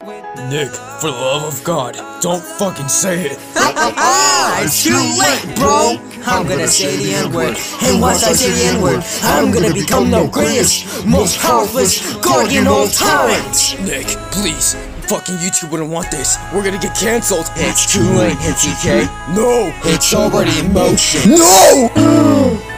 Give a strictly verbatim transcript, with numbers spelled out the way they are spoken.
Nick, for the love of God, don't fucking say it. It's too late, bro. I'm gonna say the N-word, and once I say the N-word, I'm gonna become the greatest, most powerful, guardian of tyrants. Nick, please. Fucking YouTube wouldn't want this. We're gonna get cancelled. It's too late, N T K. No! It's already in motion. No!